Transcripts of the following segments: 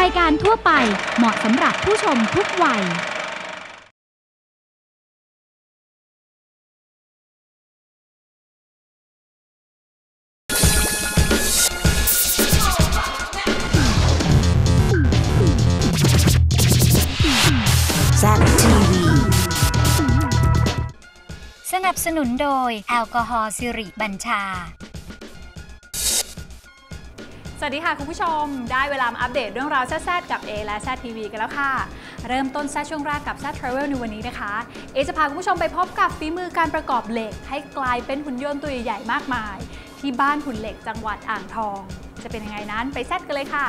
ายการทั่วไปเหมาะสำหรับผู้ชมทุกวัยสนับสนุนโดยแอลกอฮอล์สิริบัญชาสวัสดีค่ะคุณผู้ชมได้เวลามาอัปเดตเรื่องราวแซ่บๆกับ A และ ZTV กันแล้วค่ะเริ่มต้นแซ่บช่วงแรกกับแซ่บ Travel ในวันนี้นะคะเอจะพาคุณผู้ชมไปพบกับฝีมือการประกอบเหล็กให้กลายเป็นหุ่นยนต์ตัวใหญ่ๆมากมายที่บ้านหุ่นเหล็กจังหวัดอ่างทองจะเป็นยังไงนั้นไปแซ่บกันเลยค่ะ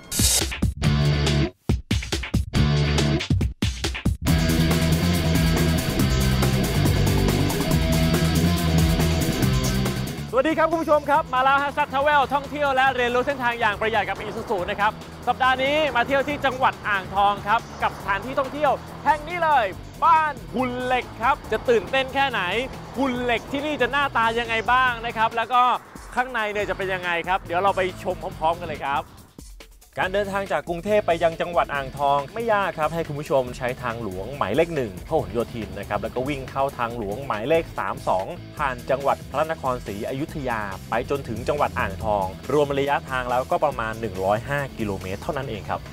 สวัสดีครับคุณผู้ชมครับมาแล้วฮะซัดทราเวลท่องเที่ยวและเรียนรู้เส้นทางอย่างประหยัดกับอีซูซูนะครับสัปดาห์นี้มาเที่ยวที่จังหวัดอ่างทองครับกับสถานที่ท่องเที่ยวแห่งนี้เลยบ้านหุ่นเหล็กครับจะตื่นเต้นแค่ไหนหุ่นเหล็กที่นี่จะหน้าตายังไงบ้างนะครับแล้วก็ข้างในเนี่ยจะเป็นยังไงครับเดี๋ยวเราไปชมพร้อมๆกันเลยครับการเดินทางจากกรุงเทพไปยังจังหวัดอ่างทองไม่ยากครับให้คุณผู้ชมใช้ทางหลวงหมายเลข1พหลโยธินนะครับแล้วก็วิ่งเข้าทางหลวงหมายเลข32ผ่านจังหวัดพระนครศรีอยุธยาไปจนถึงจังหวัดอ่างทองรวมระยะทางแล้วก็ประมาณ105กิโลเมตรเท่านั้นเองครับ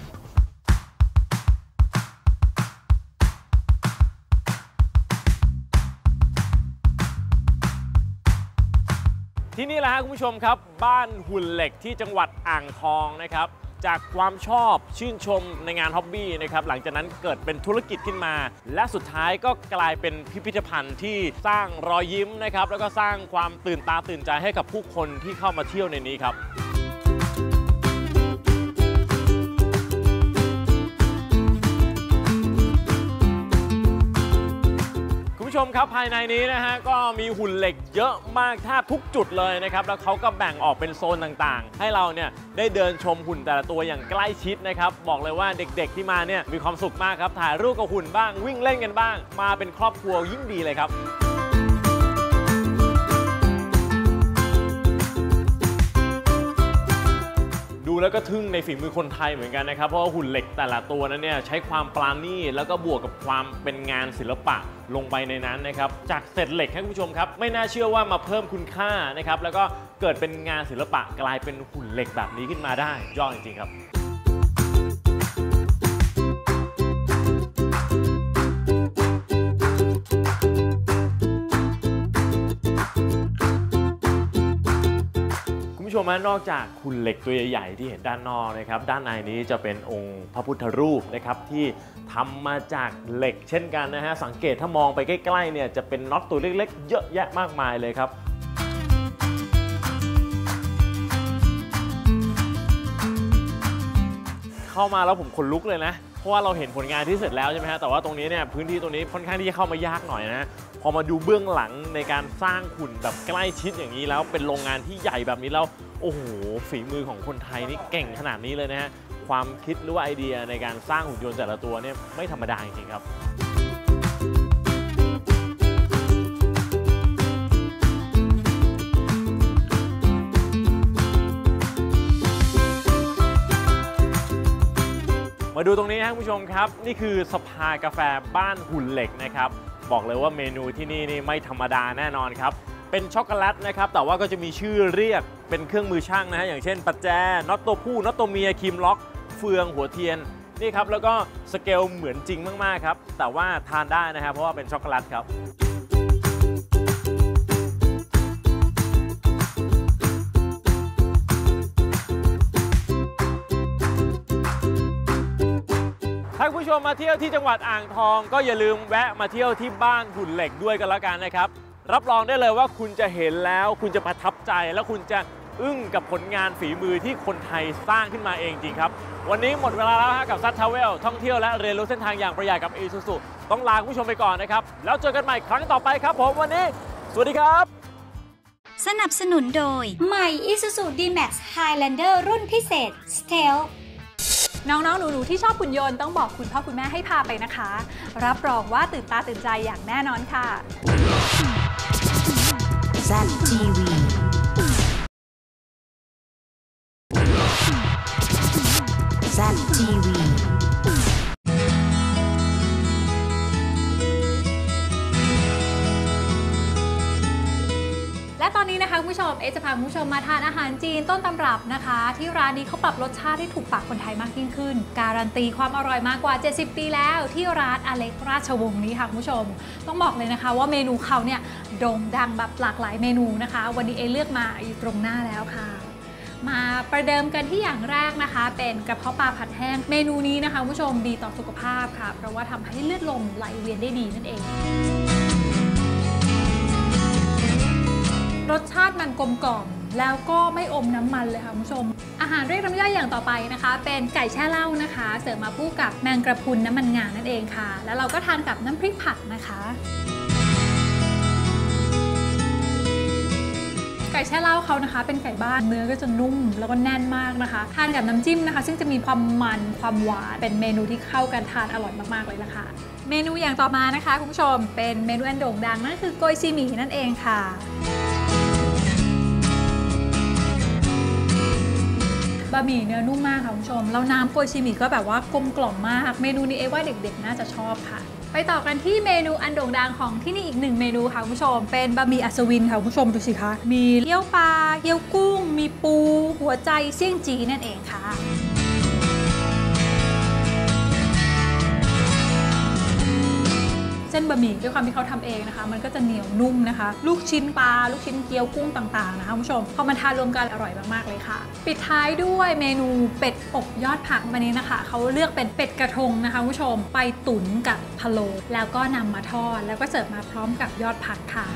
ที่นี่แหละครับคุณผู้ชมครับบ้านหุ่นเหล็กที่จังหวัดอ่างทองนะครับจากความชอบชื่นชมในงานฮ็อบบี้นะครับหลังจากนั้นเกิดเป็นธุรกิจขึ้นมาและสุดท้ายก็กลายเป็นพิพิธภัณฑ์ที่สร้างรอยยิ้มนะครับแล้วก็สร้างความตื่นตาตื่นใจให้กับผู้คนที่เข้ามาเที่ยวในนี้ครับคุณผู้ชมครับภายในนี้นะฮะก็มีหุ่นเหล็กเยอะมากแทบทุกจุดเลยนะครับแล้วเขาก็แบ่งออกเป็นโซนต่างๆให้เราเนี่ยได้เดินชมหุ่นแต่ละตัวอย่างใกล้ชิดนะครับบอกเลยว่าเด็กๆที่มาเนี่ยมีความสุขมากครับถ่ายรูปกับหุ่นบ้างวิ่งเล่นกันบ้างมาเป็นครอบครัวยิ่งดีเลยครับดูแล้วก็ทึ่งในฝีมือคนไทยเหมือนกันนะครับเพราะว่าหุ่นเหล็กแต่ละตัวนั้นเนี่ยใช้ความปราณีตแล้วก็บวกกับความเป็นงานศิลปะลงไปในนั้นนะครับจากเศษเหล็กให้คุณผู้ชมครับไม่น่าเชื่อว่ามาเพิ่มคุณค่านะครับแล้วก็เกิดเป็นงานศิลปะกลายเป็นหุ่นเหล็กแบบนี้ขึ้นมาได้ยอดจริงๆครับคุณผู้ชมนอกจากหุ่นเหล็กตัวใหญ่ๆที่เห็นด้านนอกนะครับด้านในนี้จะเป็นองค์พระพุทธรูปนะครับที่ทำมาจากเหล็กเช่นกันนะฮะสังเกตถ้ามองไปใกล้ๆเนี่ยจะเป็นน็อตตัวเล็กๆเยอะแยะมากมายเลยครับเข้ามาแล้วผมขนลุกเลยนะเพราะว่าเราเห็นผลงานที่เสร็จแล้วใช่ไหมฮะแต่ว่าตรงนี้เนี่ยพื้นที่ตรงนี้ค่อนข้างที่จะเข้ามายากหน่อยนะพอมาดูเบื้องหลังในการสร้างหุ่นแบบใกล้ชิดอย่างนี้แล้วเป็นโรงงานที่ใหญ่แบบนี้แล้วโอ้โหฝีมือของคนไทยนี่เก่งขนาดนี้เลยนะฮะความคิดหรือว่าไอเดียในการสร้างหุ่นยนต์แต่ละตัวเนี่ยไม่ธรรมดาจริงๆครับมาดูตรงนี้ครับคุณผู้ชมครับนี่คือสภากาแฟบ้านหุ่นเหล็กนะครับบอกเลยว่าเมนูที่นี่นี่ไม่ธรรมดาแน่นอนครับเป็นช็อกโกแลตนะครับแต่ว่าก็จะมีชื่อเรียกเป็นเครื่องมือช่างนะฮะอย่างเช่นประแจน็อตตัวผู้น็อตตัวเมียครีมล็อกเฟืองหัวเทียนนี่ครับแล้วก็สเกลเหมือนจริงมากๆครับแต่ว่าทานได้นะครับเพราะว่าเป็นช็อกโกแลตครับถ้าคุณผู้ชมมาเที่ยวที่จังหวัดอ่างทองก็อย่าลืมแวะมาเที่ยวที่บ้านหุ่นเหล็กด้วยกันแล้วกันนะครับรับรองได้เลยว่าคุณจะเห็นแล้วคุณจะประทับใจแล้วคุณจะอึ้งกับผลงานฝีมือที่คนไทยสร้างขึ้นมาเองจริงครับวันนี้หมดเวลาแล้วกับซัดทราเวลท่องเที่ยวและเรียนรู้เส้นทางอย่างประหยัดกับอีซูซูต้องลาคุณผู้ชมไปก่อนนะครับแล้วเจอกันใหม่ครั้งต่อไปครับผมวันนี้สวัสดีครับสนับสนุนโดยใหม่ Isuzu D-Max Highlander รุ่นพิเศษ Stealth น้องๆหนูๆที่ชอบหุ่นยนต์ต้องบอกคุณพ่อคุณแม่ให้พาไปนะคะรับรองว่าตื่นตาตื่นใจอย่างแน่นอนค่ะ ZTV ZTV และตอนนี้นะคะคุณผู้ชมจะพาคุณผู้ชมมาทานอาหารจีนต้นตำรับนะคะที่ร้านนี้เขาปรับรสชาติให้ถูกปากคนไทยมากยิ่งขึ้นการันตีความอร่อยมากกว่า70 ปีแล้วที่ร้านอเล็กราชวงศ์นี้ค่ะคุณผู้ชมต้องบอกเลยนะคะว่าเมนูเขาเนี่ยโด่งดังแบบหลากหลายเมนูนะคะวันนี้เลือกมาอยู่ตรงหน้าแล้วค่ะมาประเดิมกันที่อย่างแรกนะคะเป็นกระเพาะปลาผัดแห้งเมนูนี้นะคะคุณผู้ชมดีต่อสุขภาพค่ะเพราะว่าทำให้เลือดลมไหลเวียนได้ดีนั่นเองรสชาติมันกลมกล่อมแล้วก็ไม่อมน้ำมันเลยค่ะคุณผู้ชมอาหารเรียกน้ำย่อยอย่างต่อไปนะคะเป็นไก่แช่เหล้านะคะเสิร์ฟมาคู่กับแมงกระพรุนน้ำมันงานั่นเองค่ะแล้วเราก็ทานกับน้ำพริกผัดนะคะไก่แช่เหล้าเขานะคะเป็นไก่บ้านเนื้อก็จะนุ่มแล้วก็แน่นมากนะคะทานกับน้ำจิ้มนะคะซึ่งจะมีความมันความหวานเป็นเมนูที่เข้ากันทานอร่อยมากๆเลยนะคะเมนูอย่างต่อมานะคะคุณผู้ชมเป็นเมนูอันโด่งดังนั่นคือโกยซีหมี่นั่นเองค่ะบะหมี่เนื้อนุ่มมากค่ะคุณผู้ชมแล้วน้ำโกยซีหมี่ก็แบบว่ากลมกล่อมมากเมนูนี้ว่าเด็กๆน่าจะชอบค่ะไปต่อกันที่เมนูอันโด่งดังของที่นี่อีกหนึ่งเมนูค่ะคุณผู้ชมเป็นบะหมี่อัศวินค่ะคุณผู้ชมดูสิคะมีเกี๊ยวปลาเกี๊ยวกุ้งมีปูหัวใจเสี่ยงจีนั่นเองค่ะเส้นบะหมี่ด้วยความที่เขาทำเองนะคะมันก็จะเหนียวนุ่มนะคะลูกชิ้นปลาลูกชิ้นเกี๊ยวกุ้งต่างๆนะคะคุณผู้ชมพอมาทานรวมกันอร่อยมากๆเลยค่ะปิดท้ายด้วยเมนูเป็ดอบยอดผักวันนี้นะคะเขาเลือกเป็นเป็ดกระทงนะคะคุณผู้ชมไปตุ๋นกับพะโล้แล้วก็นำมาทอดแล้วก็เสิร์ฟมาพร้อมกับยอดผักค่ะ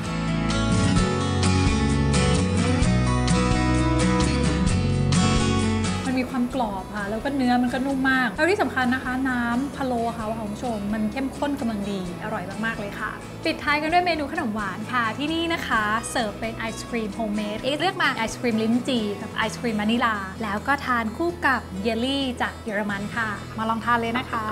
มีความกรอบค่ะแล้วก็เนื้อมันก็นุ่มมากแล้วที่สำคัญนะคะน้ำพะโล้ค่ะคุณผู้ชมมันเข้มข้นกำลังดีอร่อยมากๆเลยค่ะปิดท้ายกันด้วยเมนูขนมหวานค่ะที่นี่นะคะเสิร์ฟเป็นไอศครีมโฮมเมดเลือกมาไอศครีมลิ้นจี่กับไอศครีมวานิลาแล้วก็ทานคู่กับเยลลี่จากเยอรมันค่ะมาลองทานเลยนะคะ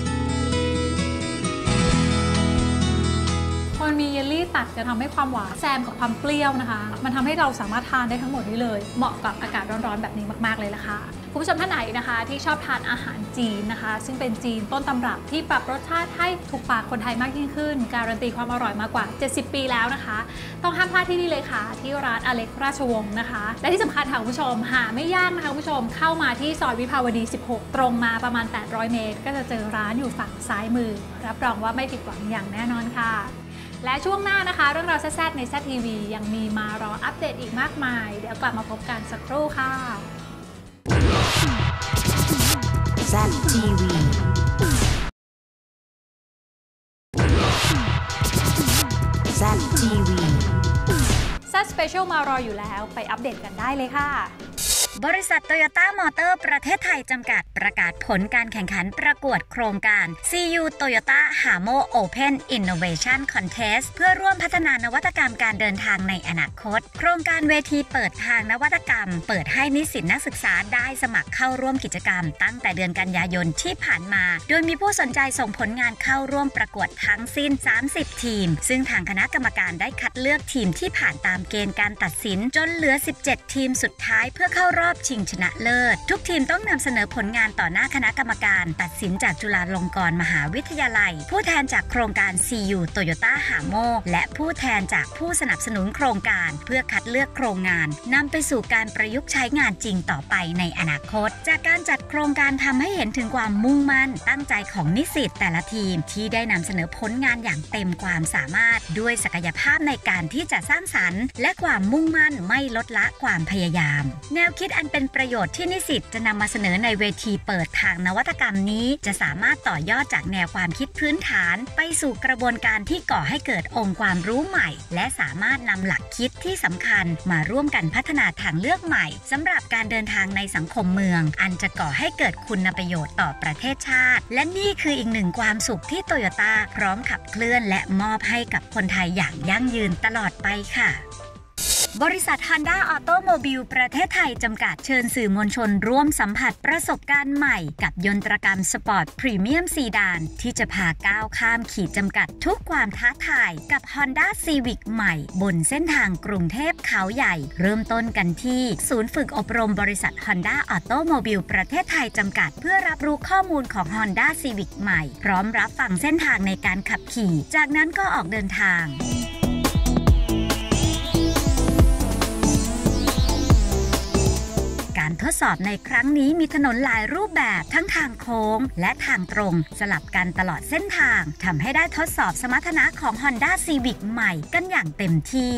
มันมีเยลลี่ตัดจะทำให้ความหวานแซมกับความเปรี้ยวนะคะมันทำให้เราสามารถทานได้ทั้งหมดนี้เลยเหมาะกับอากาศร้อนๆแบบนี้มากๆเลยละค่ะคุณผู้ชมท่านไหนนะคะที่ชอบทานอาหารจีนนะคะซึ่งเป็นจีนต้นตำรับที่ปรับรสชาติให้ถูกปากคนไทยมากยิ่งขึ้นการันตีความอร่อยมากกว่า70 ปีแล้วนะคะต้องห้ามพลาดที่นี่เลยค่ะที่ร้านอเล็กราชวงศ์นะคะและที่สำคัญค่ะคุณผู้ชมหาไม่ยากนะคะคุณผู้ชมเข้ามาที่ซอยวิภาวดี16ตรงมาประมาณ800 เมตรก็จะเจอร้านอยู่ฝั่งซ้ายมือรับรองว่าไม่ผิดหวังอย่างแน่นอนค่ะและช่วงหน้านะคะเรื่องราวแซ่บๆในZTVยังมีมารออัปเดตอีกมากมายเดี๋ยวกลับมาพบกันสักครู่ค่ะ ZTV ZTV Z Special มารออยู่แล้วไปอัปเดตกันได้เลยค่ะบริษัทโตโยต้ามอเตอร์ประเทศไทยจำกัดประกาศผลการแข่งขันประกวดโครงการ CU Toyota Hamo Open Innovation Contest เพื่อร่วมพัฒนานวัตกรรมการเดินทางในอนาคตโครงการเวทีเปิดทางนวัตกรรมเปิดให้นิสิตนักศึกษาได้สมัครเข้าร่วมกิจกรรมตั้งแต่เดือนกันยายนที่ผ่านมาโดยมีผู้สนใจส่งผลงานเข้าร่วมประกวดทั้งสิ้น30 ทีมซึ่งทางคณะกรรมการได้คัดเลือกทีมที่ผ่านตามเกณฑ์การตัดสินจนเหลือ17 ทีมสุดท้ายเพื่อเข้ารอบชิงชนะเลิศทุกทีมต้องนำเสนอผลงานต่อหน้าคณะกรรมการตัดสินจากจุฬาลงกรณ์มหาวิทยาลัยผู้แทนจากโครงการ CU Toyota Hamo และผู้แทนจากผู้สนับสนุนโครงการเพื่อคัดเลือกโครงงานนำไปสู่การประยุกต์ใช้งานจริงต่อไปในอนาคตจากการจัดโครงการทำให้เห็นถึงความมุ่งมั่นตั้งใจของนิสิตแต่ละทีมที่ได้นำเสนอผลงานอย่างเต็มความสามารถด้วยศักยภาพในการที่จะสร้างสรรค์และความมุ่งมั่นไม่ลดละความพยายามแนวคิดอันเป็นประโยชน์ที่นิสิตจะนำมาเสนอในเวทีเปิดทางนวัตกรรมนี้จะสามารถต่อยอดจากแนวความคิดพื้นฐานไปสู่กระบวนการที่ก่อให้เกิดองค์ความรู้ใหม่และสามารถนำหลักคิดที่สำคัญมาร่วมกันพัฒนาทางเลือกใหม่สำหรับการเดินทางในสังคมเมืองอันจะก่อให้เกิดคุณประโยชน์ต่อประเทศชาติและนี่คืออีกหนึ่งความสุขที่โตโยต้าพร้อมขับเคลื่อนและมอบให้กับคนไทยอย่างยั่งยืนตลอดไปค่ะบริษัท Honda Automobile ประเทศไทยจำกัดเชิญสื่อมวลชนร่วมสัมผัสประสบการณ์ใหม่กับยนตรกรรมสปอร์ตพรีเมียมซีดานที่จะพาก้าวข้ามขีดจำกัดทุกความท้าทายกับ Honda Civic ใหม่บนเส้นทางกรุงเทพเขาใหญ่เริ่มต้นกันที่ศูนย์ฝึกอบรมบริษัท Honda Automobile ประเทศไทยจำกัดเพื่อรับรู้ข้อมูลของ Honda Civic ใหม่พร้อมรับฟังเส้นทางในการขับขี่จากนั้นก็ออกเดินทางการทดสอบในครั้งนี้มีถนนหลายรูปแบบทั้งทางโค้งและทางตรงสลับกันตลอดเส้นทางทำให้ได้ทดสอบสมรรถนะของ Honda Civic ใหม่กันอย่างเต็มที่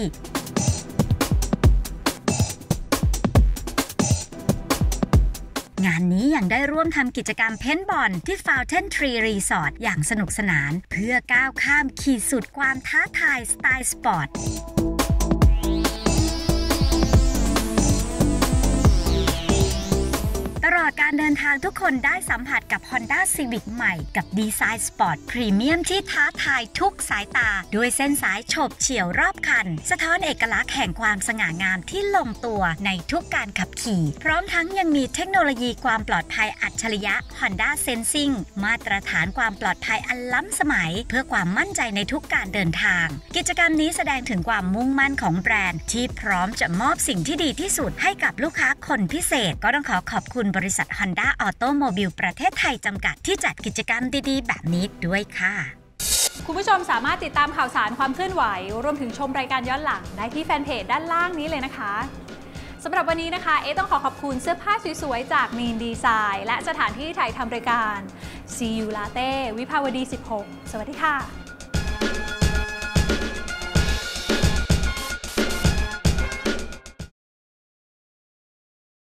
งานนี้ยังได้ร่วมทำกิจกรรมเพนบอลที่ Fountain Tree Resort อย่างสนุกสนานเพื่อก้าวข้ามขีดสุดความท้าทายสไตล์สปอร์ตตลอดการเดินทางทุกคนได้สัมผัสกับ Honda Civic ใหม่กับดีไซน์สปอร์ตพรีเมียมที่ท้าทายทุกสายตาด้วยเส้นสายโฉบเฉี่ยวรอบคันสะท้อนเอกลักษณ์แห่งความสง่างามที่ลงตัวในทุกการขับขี่พร้อมทั้งยังมีเทคโนโลยีความปลอดภัยอัจฉริยะ Honda Sensing มาตรฐานความปลอดภัยอันล้ำสมัยเพื่อความมั่นใจในทุกการเดินทางกิจกรรมนี้แสดงถึงความมุ่งมั่นของแบรนด์ที่พร้อมจะมอบสิ่งที่ดีที่สุดให้กับลูกค้าคนพิเศษก็ต้องขอบคุณบริษัท Honda Automobile ประเทศไทยจำกัดที่จัดกิจกรรมดีๆแบบนี้ด้วยค่ะคุณผู้ชมสามารถติดตามข่าวสารความเคลื่อนไหวรวมถึงชมรายการย้อนหลังได้ที่แฟนเพจด้านล่างนี้เลยนะคะสำหรับวันนี้นะคะต้องขอบคุณเสื้อผ้าสวยๆจากมีนดีไซน์และสถานที่ถ่ายทำรายการ CU Latte วิภาวดี 16 สวัสดีค่ะ